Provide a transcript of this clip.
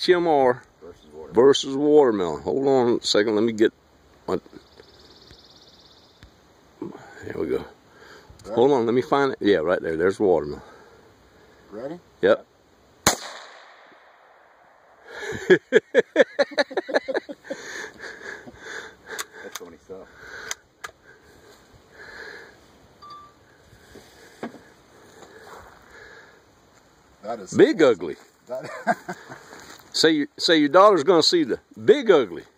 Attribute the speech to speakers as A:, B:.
A: HMR versus watermelon. Hold on a second. Let me get what. Here we go. Ready? Hold on. Let me find it. Yeah, right there. There's watermelon.
B: Ready?
A: Yep.
B: That's funny stuff. That is
A: big ugly. Say your daughter's gonna see the big ugly.